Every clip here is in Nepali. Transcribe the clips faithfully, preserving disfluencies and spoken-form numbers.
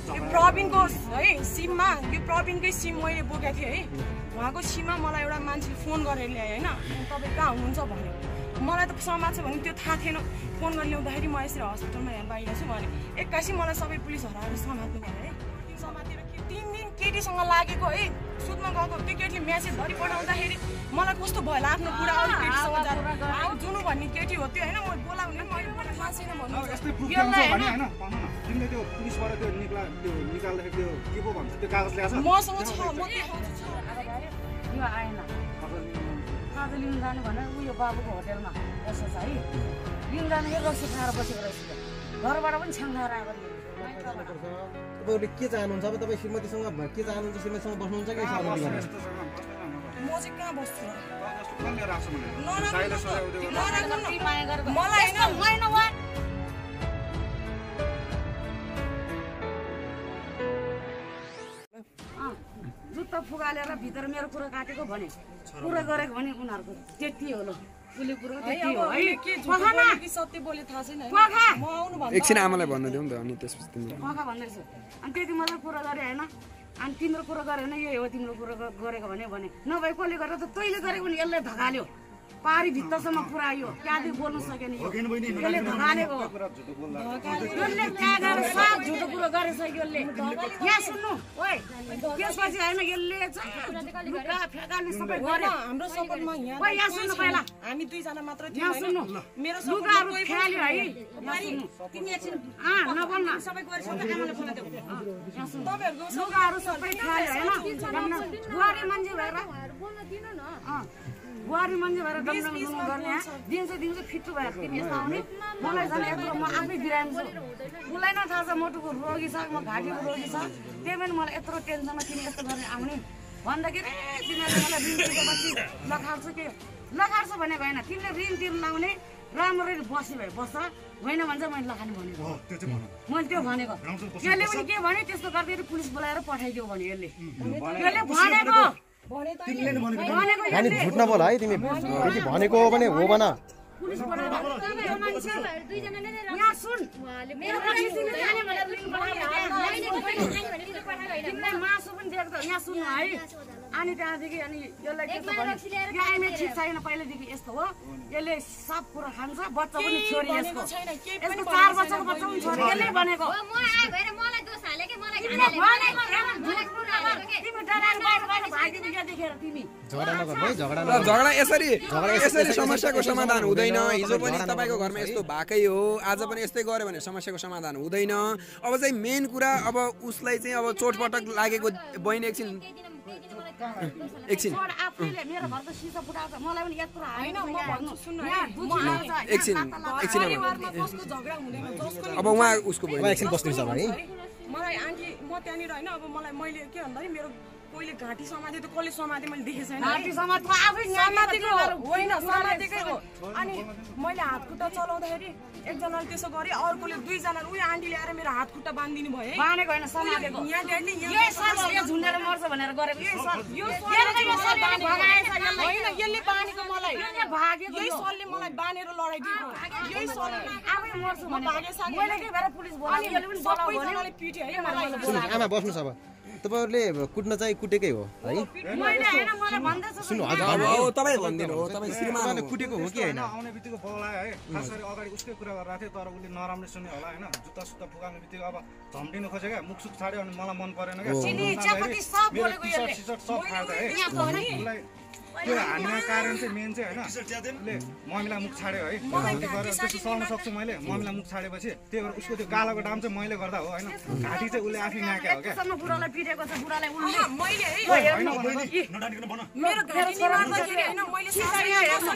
यो प्रवीणको है सिममा यो प्रवीणकै सिम मैले बोकेको थिएँ है उहाँको सिममा मलाई एउटा मान्छेले फोन गरेर ल्याएँ होइन तपाईँ कहाँ हुनुहुन्छ भन्यो मलाई त समाज छ भने त्यो थाहा थिएन फोन गरेर ल्याउँदाखेरि म यसरी हस्पिटलमा यहाँ बाहिर छु भने एक्कासी मलाई सबै पुलिस हराएर समात्नु भयो है समातेर तिन दिन केटीसँग लागेको है सुत्न गएको त्यो केटीले म्यासेज धरि पठाउँदाखेरि मलाई कस्तो भयो आफ्नो कुरा अरू केटीसँग जानु जुनु भन्ने केटी हो त्यो होइन म बोलाउने मैले बोलाउन सक्दिन भन्नु तिमीले त्यो पुलिसबाट त्यो निकाल त्यो निकाल्दाखेरि त्यो के पो भन्छ त्यो कागज ल्याएको छ मसँग छ म देखाउँछु छ यो आएन आज लिन जानु भने उयो बाबुको होटेलमा यसो छ है लिन जानु यो रक्सी खाएर बसेको रहेछ घरबाट पनि छाङ्गाएर आएको तपाईँले के चाहनुहुन्छ अब तपाईँ श्रीमतीसँग के चाहनुहुन्छ श्रीमतीसँग बस्नुहुन्छ कि सहमति गर्नुहुन्छ म चाहिँ कहाँ बस्छु मलाई मलाई होइन वा जुत्ता फुगालेर भित्र मेरो कुरा काटेको भने कुरा गरेको भने उनीहरूको त्यति हो ल उसले कुरो त्यति हो है के सत्य बोले थाहा छैन म आउनु भन्दा एकछिन आमालाई भन्नु दिउँ त अनि त्यसपछि तिमीले पखा भन्दैछु अनि त्यति मात्रै कुरा गरे होइन अनि तिम्रो कुरा गरे भने यही हो तिम्रो कुरा गरेको भने भने नभए कसले गरेर त तैँले गरेको भने यसलाई धगाल्यो पारी भित्तासम्म पुऱ्यायो त्यहाँदेखि बोल्नु सकेन यसले धगालेको यसले त्यागेर सब झुटो कुरो गरिसक्यो यसले यहाँ सुन्नु ओइ त्यसपछि होइन यसले चाहिँ लुगा फेकाल्ने सबै गरे हाम्रो सपोर्टमा यहाँ ओइ यहाँ सुन्नु पहिला हामी दुईजना मात्र थियौँ यहाँ सुन्नु मेरो लुगाहरू फ्याल्यो है यहाँ सुन्नु तिमी एकछिन अँ नबोल्न सबै गरे सबै आमाले बोला देऊ यहाँ सुन्नु तपाईहरुको लुगाहरू सबै फ्याल्यो होइन बुहारी मान्छे भएर बोल्न दिनु न अँ बुहारी मान्छे भएर दमदम गर्ने दिउँसो दिउँसो फिट्टु भएर तिमी यस्तो आउने मलाई झन् यत्रो म आफै बिरामी छु उसलाई नै थाहा छ मोटुको रोगी छ म घाँटीको रोगी छ त्यही पनि मलाई यत्रो टेन्सनमा तिमी यस्तो गर्ने आउने भन्दाखेरि तिमीहरूले मलाई ऋण तिरेपछि लखार्छु के लखार्छु भने भएन तिमीले ऋण तिर्न लाउने राम्ररी बसी भए बस्छ होइन भने चाहिँ मैले लखाने भनेको मैले त्यो भनेको यसले पनि के भने त्यस्तो गर्दाखेरि पुलिस बोलाएर पठाइदियो भने यसले यसले भनेको नानी झुट नबोल है तिमी यदि भनेको हो भने हो भन मासु पनि दिएको यहाँ सुन्नु है अनि त्यहाँदेखि अनि यसलाई त्यस्तो भने यो आइमे ठिक छैन पहिल्यैदेखि यस्तो हो यसले सब कुरा खान्छ बच्चा पनि छोरी यसको यसको चार वर्षको बच्चा पनि छोरी यसले भनेको झगडा यसरी यसरी समस्याको समाधान हुँदैन हिजो पनि तपाईको घरमा यस्तो भएकै हो आज पनि यस्तै गर्यो भने समस्याको समाधान हुँदैन अब चाहिँ मेन कुरा अब उसलाई चाहिँ अब चोटपटक लागेको बहिनी एकछिन एकछिन एकछिन एकछिन अब उहाँ उसको एकछिन बस्नु छ भाइ मलाई आन्टी म त्यहाँनिर होइन अब मलाई मैले के भन्दाखेरि मेरो कोहीले घाँटी समाते त कसले समाते मैले देखेको छैन समातेको होइन समातेकै हो अनि मैले हात खुट्टा चलाउँदाखेरि एकजनाले त्यसो गरे अर्कोले दुईजना उयो आन्टीले आएर मेरो हात खुट्टा बाँधिदिनु भयो बाँधेको होइन समातेको यहाँ ड्याडले यहाँ झुन्डेर मर्छ भनेर गरेको होइन यसले बाँधेको मलाई यही सरले मलाई बाँधेर लडाइदिएको यही सरले आफै मर्छु भने मैले के भएर पुलिस बोलायो यसले पनि बोलायो भने पिट्यो है मलाई आमा बस्नुहोस् अब तपाईहरुले कुट्न चाहिँ कुटेकै हो है मैले हैन मलाई भन्दैछ सुन्नु अब तपाई भन्दिनु हो तपाई श्रीमानले कुटेको हो कि हैन आउने बित्तिकै बोलायो है खास गरी अगाडि उसकै कुरा गरिरहेको थियो तर उसले नराम्रो सुन्ने होला हैन जुत्ता सुत्ता फुकाउने बित्तिकै अब झम्टिनु खोजे क्या मुख सुख छाड्यो अनि मलाई मन परेन क्या चिनी चियापत्ती सब बोलेको यसले सब फाड्दा है उसलाई त्यो हान्ने कारण चाहिँ मेन चाहिँ हैन उसले मम्मीलाई मुख छाड्यो है गल्ती गरेर त्यसो सहन सक्छु मैले मम्मीलाई मुख छाडेपछि त्यही भएर उसको त्यो गालाको डाम चाहिँ मैले गर्दा हो हैन घाँटी चाहिँ उसले आफै नाक्या हो क्या सम्म बुढालाई पिटेको छ बुढालाई उल्ले मैले है हैन नडानिकन भन मेरो घाँटी निकाल्दाखेरि हैन मैले सासरी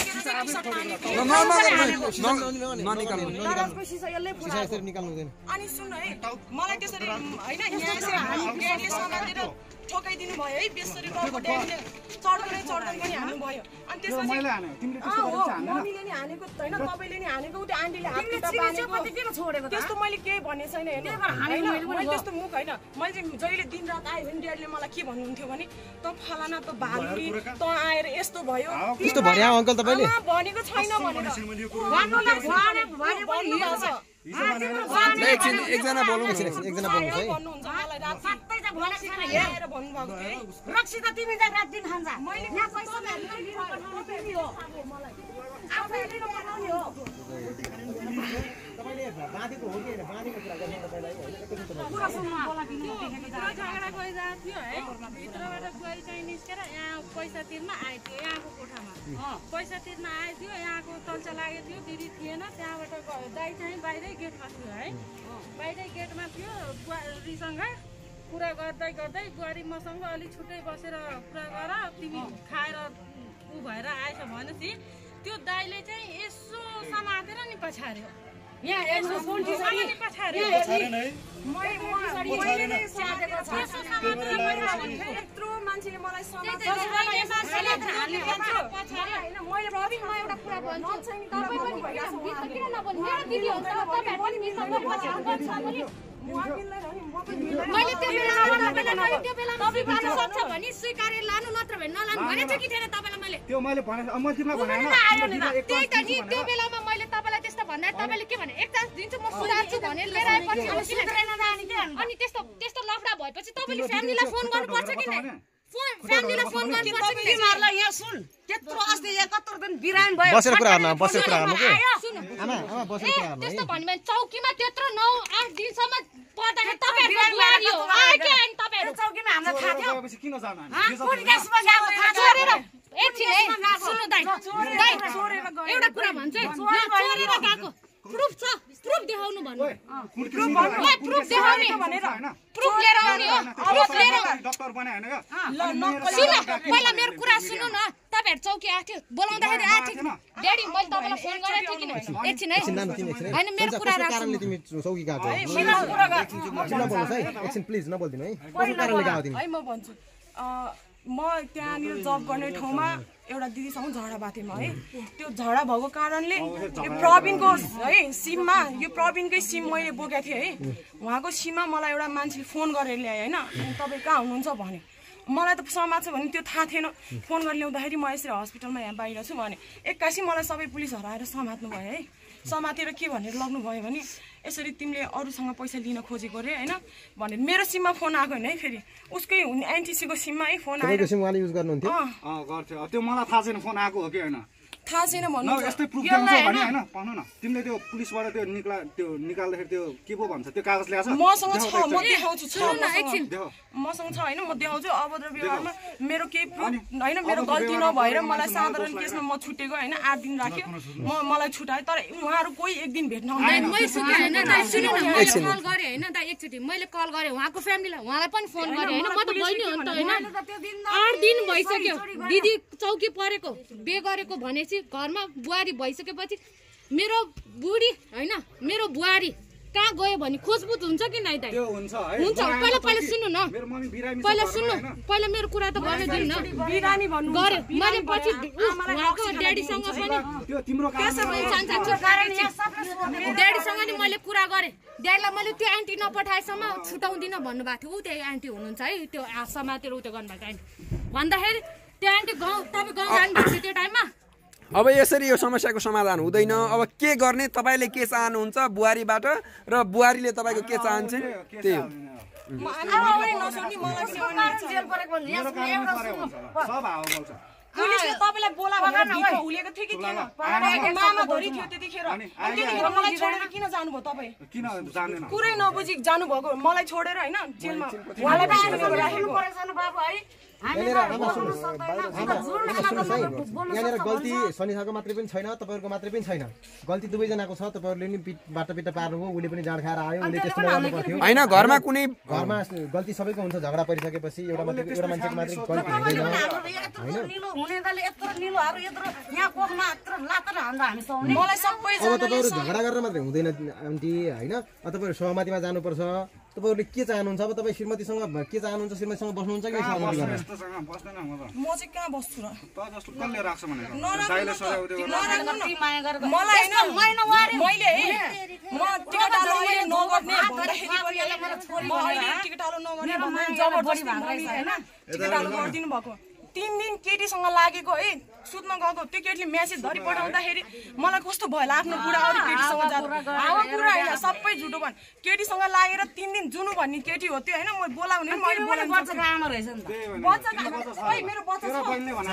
निकाल्नु हुँदैन अनि सुन्न है मलाई त्यसरी हैन यहाँ यसरी हामी ड्याडले समातेर ठोकाइदिनु भयो है बेसरी रको ड्याडले चढ्दै चढ्दै पनि हान्नु भयो अनि त्यसपछि मैले हाने तिमीले त्यस्तो गरेछ हान्नु मम्मीले नि हानेको हैन तपाईले नि हानेको उते आन्टीले हात खुट्टा बानेको कति किन छोडेको त त्यस्तो मैले केही भन्ने छैन हैन मैले त्यस्तो मुख हैन मैले चाहिँ जहिले दिन रात आए भने ड्याडले मलाई के भन्नुहुन्थ्यो भने त फलाना त भालुरी त आएर यस्तो भयो त्यस्तो भन्या अङ्कल तपाईले भनेको छैन भनेर भन्नु न भने भने पनि एकछिन एकजना बोलौँ एकछिन एकजना बोल्नुहोस् है भन्नुहुन्छ मलाई राति सबै चाहिँ भनेको छैन हेरेर भन्नुभएको थियो है। रक्सी त तिमी चाहिँ रात दिन खान्छ मैले यहाँ पैसा लिएर पठाउने तिमी हो आफै लिएर पठाउने हो तपाईले बाँधेको हो कि हैन बाँधेको कुरा गर्नु तपाईलाई हैन एकैछिन तपाईँ पुरा सुन्नु बोला दिनु पुरा झगडा गइरहेको थियो है भित्रबाट बुहारी चाहिँ निस्केर यहाँ पैसा तिर्न आएको थियो यहाँको कोठामा पैसा तिर्न आएको थियो यहाँको तल्चा लागेको थियो दिदी थिएन त्यहाँबाट दाइ चाहिँ बाहिरै गेटमा थियो है बाहिरै गेटमा थियो बुहारीसँग कुरा गर्दै गर्दै बुहारी मसँग अलिक छुट्टै बसेर कुरा गर तिमी खाएर ऊ भएर आएछ भनेपछि त्यो दाइले चाहिँ यसो समातेर नि पछार्यो यहाँ हेर्नु फोन समातेर नि पछार्यो यत्रो मान्छेले मलाई मैले रविमा एउटा कुरा भन्छु तपाईँ पनि किन नबोल्नु मेरो दिदी हुन्छ तपाईहरु पनि मैले त्यो बेलामा मैले त्यो बेलामा स्वीकार सक्छ भने स्वीकारेर लानु नत्र भने नलानु भनेछ कि थिएन तपाईलाई मैले त्यो मैले भने म तिमीलाई भने हैन त्यही त नि त्यो बेलामा मैले तपाईलाई त्यस्तो भन्दा तपाईले के भने एक चान्स दिन्छु म सुधार्छु भनेर लिएर आएपछि अब सुधारेन जाने के अनि त्यस्तो त्यस्तो लफडा भएपछि तपाईले फ्यामिलीलाई फोन गर्नुपर्छ कि नै फोन फ्यामिलीलाई फोन गर्नुपर्छ कि तिमीहरुलाई यहाँ सुन त्यत्रो अस्ति एकहत्तर दिन बिराम भयो बसेर कुरा गर्न बसेर कुरा गर्नु के सुन आमा आमा बसेर कुरा गर्नु है त्यस्तो भन्नु भने चौकीमा त्यत्रो नौ आठ दिनसम्म पर्दाखेरि तपाईहरुको बुहारी हो आए के अनि तपाईहरु चौकीमा हामीलाई थाहा थियो गएपछि किन जानु कुन केसमा गएको थाहा छोडेर एकछिन है सुन्नु दाइ दाइ एउटा कुरा भन्छ है छोडेर गएको प्रुफ छ प्रुफ देखाउनु भन्नु प्रुफ देखाउने प्रुफ लिएर आउने हो प्रुफ लिएर डाक्टर बनाए हैन सुन पहिला मेरो कुरा सुन्नु न तपाईहरु चौकी आएको थियो बोलाउँदाखेरि आएको थियो ड्याडी मैले तपाईलाई फोन गरेको थिएँ किन एकछिन है हैन मेरो कुरा राख्नु कारणले तिमी चौकी गएको छैन कुरा गर नबोल्नुस् है एकछिन प्लिज नबोल्दिनु है कस्तो कारणले गएको तिमी है म भन्छु म त्यहाँनिर जब गर्ने ठाउँमा एउटा दिदीसँग झगडा भएको थिएँ म है त्यो झगडा भएको कारणले यो प्रवीणको है सिममा यो प्रवीणकै सिम मैले बोकेको थिएँ है उहाँको सिममा मलाई एउटा मान्छेले फोन गरेर ल्याएँ होइन तपाईँ कहाँ हुनुहुन्छ भन्यो मलाई त समाज छ भने त्यो थाहा थिएन फोन गरेर ल्याउँदाखेरि म यसरी हस्पिटलमा यहाँ बाहिर छु भने एक्कासी मलाई सबै पुलिसहरू आएर समात्नु भयो है समातेर के भनेर लग्नु भयो भने यसरी तिमीले अरूसँग पैसा लिन खोजेको रे हैन भनेर मेरो सिममा फोन आएको हैन है फेरि उसकै एनटिसीको सिममा है फोन आयो तपाईँको सिम उहाँले युज गर्नुहुन्थ्यो अँ गर्थ्यो त्यो मलाई थाहा छैन फोन आएको हो कि हैन थाहा छैन भन्नु न यस्तै प्रुफ देखाउँछ भने हैन भन्नु न तिमीले त्यो पुलिसबाट त्यो निक्ला त्यो निकाल्दाखेरि त्यो के पो भन्छ त्यो कागज ल्याछ मसँग छ म देखाउँछु छ न एकछिन मसँग छ हैन म देखाउँछु अभद्र व्यवहारमा मेरो केही प्रुफ हैन मेरो गल्ती नभएर मलाई साधारण केसमा म छुटेको हैन आठ दिन राख्यो म मलाई छुटाए तर उहाँहरु कोही एक दिन भेट्न आउँदैन मैले सुने हैन दाइ सुन्नु न मैले कल गरे हैन दाइ एकचोटी मैले कल गरे उहाँको फ्यामिलीलाई उहाँलाई पनि फोन गरे हैन म त बहिनी हो नि त हैन आठ दिन भइसक्यो दिदी चौकी परेको बे गरेको भनेपछि घरमा बुहारी भइसकेपछि मेरो बुढी हैन मेरो बुहारी कहाँ गयो भने खोजबुज हुन्छ कि नै दाइ त्यो हुन्छ है हुन्छ पहिला पहिला सुन्नु न मेरो मम्मी बिरामी छ पहिला सुन्नु पहिला मेरो कुरा त गर्न दिनु न बिरामी भन्नु गरे मैले पछि उहाँको ड्याडीसँग पनि त्यो तिम्रो ड्याडीसँग नि मैले कुरा गरेँ ड्याडीलाई मैले त्यो आन्टी नपठाएसम्म छुटाउँदिनँ भन्नुभएको थियो ऊ त्यो आन्टी हुनुहुन्छ है त्यो समातेर उ त्यो गर्नुभएको आन्टी भन्दाखेरि त्यो आन्टी गाउँ तपाईँ गाउँ जानुभएको थियो त्यो टाइममा अब यसरी यो समस्याको समाधान हुँदैन अब के गर्ने तपाईले के चाहनुहुन्छ बुहारीबाट र बुहारीले तपाईको के चाहन्छन् त्यही हो सब हावा बोल्छ पुलिसले तपाईलाई बोला भनेर भित्र हुलेको थियो कि थिएन तपाईको मामा धोरी थियो त्यतिखेर अनि त्यतिखेर मलाई छोडेर किन जानुभयो तपाई किन जान्दैन कुरै नबुझी जानुभएको मलाई छोडेर हैन जेलमा उहाँलाई पनि राखेको परेछन् बाबु है यहाँनिर आमा सुन्नुहोस् आमा सुन्नुहोस् है यहाँनिर गल्ती सनिसाको मात्रै पनि छैन तपाईँहरूको मात्रै पनि छैन गल्ती दुवैजनाको छ तपाईँहरूले नि बाटो पिटा पार्नु हो उसले पनि जाँड खाएर आयो उसले त्यस्तो गर्नु पर्थ्यो हैन घरमा कुनै घरमा गल्ती सबैको हुन्छ झगडा परिसकेपछि एउटा मात्रै एउटा मान्छेको मात्रै गल्ती हुँदैन निलो हुनेले यत्रो निलोहरु यत्रो यहाँ कोखमा यत्रो लातर हान्दा हामी सुउने मलाई सबै अब तपाईँहरू झगडा गरेर मात्रै हुँदैन आन्टी हैन तपाईँहरू सहमतिमा जानुपर्छ तपाईहरुले के चाहनुहुन्छ अब तपाईँ श्रीमतीसँग के चाहनुहुन्छ श्रीमतीसँग बस्नुहुन्छ कि सहमति गर्न त्यस्तोसँग बस्दैन म त म चाहिँ कहाँ बस्छु र त जस्तो कसले राख्छ भनेर दाइले सराउ त्यो मलाई हैन मैले म टिकट आलो अहिले नगर्ने भन्दाखेरि पनि म अहिले टिकट आलो नगर्ने भन्दा जबरजस्ती हैन टिकट आलो गरिदिनु भएको तीन दिन केटीसँग लागेको है सुत्न गएको त्यो केटीले मेसेज धरि पठाउँदाखेरि मलाई कस्तो भयो आफ्नो बुढा अरू केटीसँग जाँदा हावा कुरा होइन सबै झुटो भन् केटीसँग लागेर तिन दिन जुनु भन्ने केटी हो त्यो होइन म बोलाउने मैले बोलाउनु बच्चाको आमा रहेछ नि त बच्चाको ओइ मेरो बच्चा छ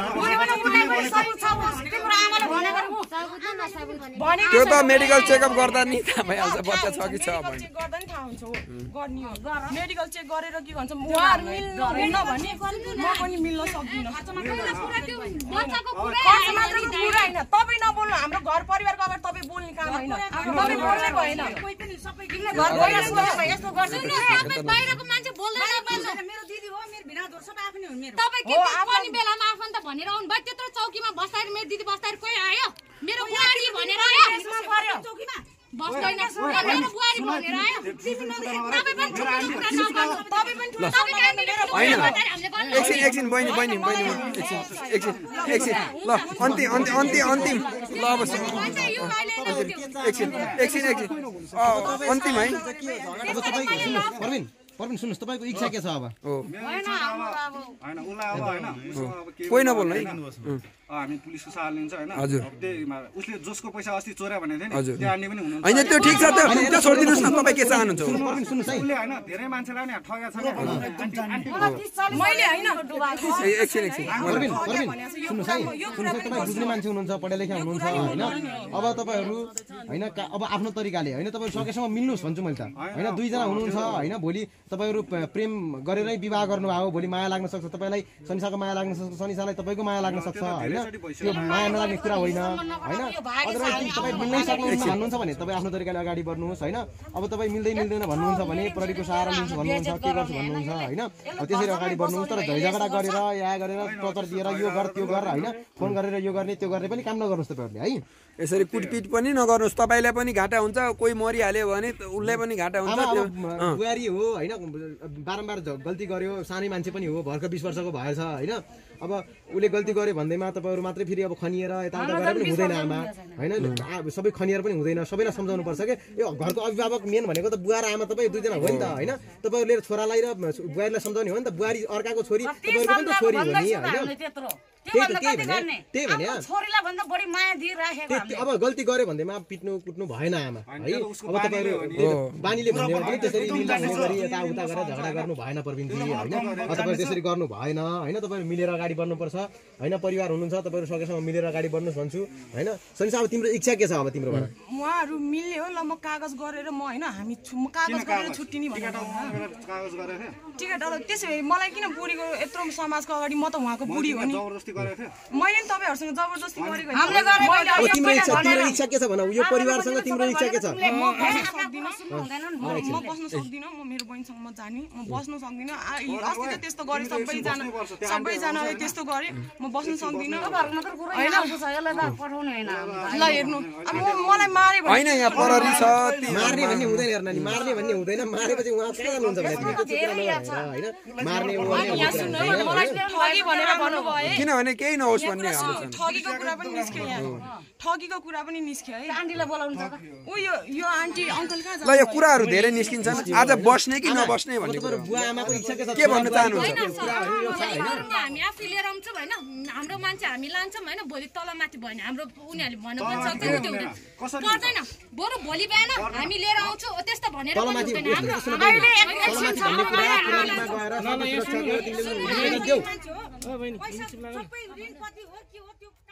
तिम्रो आमाले भनेको भने त्यो त मेडिकल चेकअप गर्दा नि थाहा भइहाल्छ बच्चा छ कि छ भने चेक गर्दा नि थाहा हुन्छ हो गर्ने हो मेडिकल चेक गरेर के भन्छ उहाँहरु मिल्नु हुन्न भने म पनि मिल्न सक्दिन बच्चाको कुरा मात्रको कुरा हैन तपाई नबोल्नु हाम्रो घर परिवारको अगाडि तपाई बोल्ने काम हैन तपाई बोल्नै भएन कोही पनि सबै किन घर परिवार सोच्दै यस्तो गर्छ तपाई बाहिरको मान्छे बोल्दैन मेरो दिदी हो मेरो भिनाजु सबै आफ्नै हुन् मेरो तपाई के पनि बेलामा आफन्त भनेर आउनु भयो त्यत्रो चौकीमा बस्दाखेरि मेरो दिदी बस्दाखेरि कोही आयो मेरो बुहारी भनेर आयो चौकीमा बस्दैन मेरो बुहारी भनेर आयो तपाई पनि तपाई पनि एकछिन एकछिन बहिनी बहिनी बहिनी एकछिन एकछिन एकछिन ल अन्तिम अन्तिम अन्तिम अन्तिम ल अब एकछिन एकछिन एकछिन अन्तिम है अब तपाईँ सुन्नुहोस् प्रवीण प्रवीण सुन्नुहोस् तपाईँको इच्छा के छ अब होइन उसलाई अब होइन कोही नबोल्नु है हामी पुलिसको सहारा लिन्छ होइन हजुर त्यही उसले जसको पैसा अस्ति चोर्या भनेको थियो हजुर नि त्यो आन्ने पनि हुनुहुन्छ होइन त्यो ठिक छ त्यो त्यो छोडिदिनुहोस् न तपाईँ के चाहनुहुन्छ प्रवीण सुन्नुहोस् है उसले होइन धेरै मान्छेलाई नि ठगेको छ मैले हैन एकछिन एकछिन प्रवीण प्रवीण सुन्नुहोस् है सुन्नुहोस् है तपाईँ बुझ्ने मान्छे हुनुहुन्छ पढे लेखा हुनुहुन्छ होइन अब तपाईँहरू होइन अब आफ्नो तरिकाले होइन तपाईँहरू सकेसम्म मिल्नुहोस् भन्छु मैले त होइन दुईजना हुनुहुन्छ होइन भोलि तपाईँहरू प्रेम गरेरै विवाह गर्नुभयो भोलि माया लाग्न सक्छ तपाईँलाई सनिसाको माया लाग्न सक्छ सनिसालाई तपाईँको माया लाग्न सक्छ होइन त्यो माया नलाग्ने कुरा होइन होइन अदरवाइज तपाईँ मिल्नै सक्नुहुन्छ भन्नुहुन्छ भने तपाईँ आफ्नो तरिकाले अगाडि बढ्नुहोस् होइन अब तपाईँ मिल्दै मिल्दैन भन्नुहुन्छ भने प्रहरीको सहारा लिन्छु भन्नुहुन्छ के गर्छु भन्नुहुन्छ होइन त्यसरी अगाडि बढ्नुहोस् तर झैझगडा गरेर या गरेर टचर दिएर यो गर त्यो गर होइन फोन गरेर यो गर्ने त्यो गर्ने पनि काम नगर्नुहोस् तपाईँहरूले है यसरी कुटपिट पनि नगर्नुहोस् तपाईँलाई पनि घाटा हुन्छ कोही मरिहाल्यो भने उसलाई पनि घाटा हुन्छ बुहारी हो होइन बारम्बार गल्ती गर्यो सानै मान्छे पनि हो भर्खर बिस वर्षको भएछ होइन अब उसले गल्ती गर्यो भन्दैमा तपाईँहरू मात्रै फेरि अब खनिएर यताउता गरेर पनि हुँदैन आमा होइन सबै खनिएर पनि हुँदैन सबैलाई सम्झाउनु पर्छ कि यो घरको अभिभावक मेन भनेको त बुवा र आमा तपाईँ दुईजना हो नि त होइन तपाईँहरूले छोरालाई र बुहारीलाई सम्झाउने हो नि त बुहारी अर्काको छोरी तपाईँहरूको पनि त छोरी हो नि होइन त्यही भने अब गल्ती गर्यो भन्दैमा पिट्नु कुट्नु भएन आमा है अब तपाईँहरू बानीले भन्ने पनि त्यसरी मिल्दा हुने गरी यताउता गरेर झगडा गर्नु भएन प्रवीणजी होइन तपाईँहरू त्यसरी गर्नु भएन होइन तपाईँहरू मिलेर अगाडि बढ्नुपर्छ होइन परिवार हुनुहुन्छ तपाईँहरू सकेसम्म मिलेर अगाडि बढ्नुहोस् भन्छु होइन सनिसा अब तिम्रो इच्छा के छ अब तिम्रोबाट उहाँहरू मिल्ने हो ल म कागज गरेर म होइन हामी कागज गरेर छुट्टिने भनेर कागज गरेर टिकट अब त्यसो भए मलाई किन बुढीको यत्रो समाजको अगाडि म त उहाँको बुढी हो नि जबरजस्ती गरेको थियो मैले नि तपाईँहरूसँग जबरजस्ती गरेको तिम्रो इच्छा तिम्रो इच्छा के छ भन यो परिवारसँग तिम्रो इच्छा के छ म बस्न सक्दिनँ म मेरो बहिनीसँग म जाने म बस्न सक्दिनँ अस्ति त त्यस्तो गरेँ सबैजना सबैजनाले त्यस्तो गरेँ म बस्न सक्दिनँ ल हेर्नु अब मलाई मारे होइन यहाँ प्रहरी छ मार्ने भन्ने हुँदैन हेर्न नि मार्ने भन्ने हुँदैन मारेपछि उहाँ कहाँ जानुहुन्छ भने होइन मार्ने ठगी भनेर भन्नुभयो किनभने केही नहोस् भन्ने ठगीको कुरा पनि निस्क्यो यहाँ ठगीको कुरा पनि निस्क्यो है आन्टीलाई बोलाउनु छ उ यो यो आन्टी अङ्कल कहाँ ल यो कुराहरू धेरै निस्किन्छन् आज बस्ने कि नबस्ने भन्ने कुरा बुवा आमाको इच्छा के छ के भन्न चाहनुहुन्छ हामी आफै लिएर आउँछौँ होइन हाम्रो मान्छे हामी लान्छौँ होइन भोलि तलमाथि भयो भने हाम्रो उनीहरूले भन्न पनि सक्छ नि त्यो पर्दैन बरु भोलि बिहान हामी लिएर आउँछौँ त्यस्तो भनेर पनि हुँदैन हाम्रो पैसा सबै ऋणपति हो के हो त्यो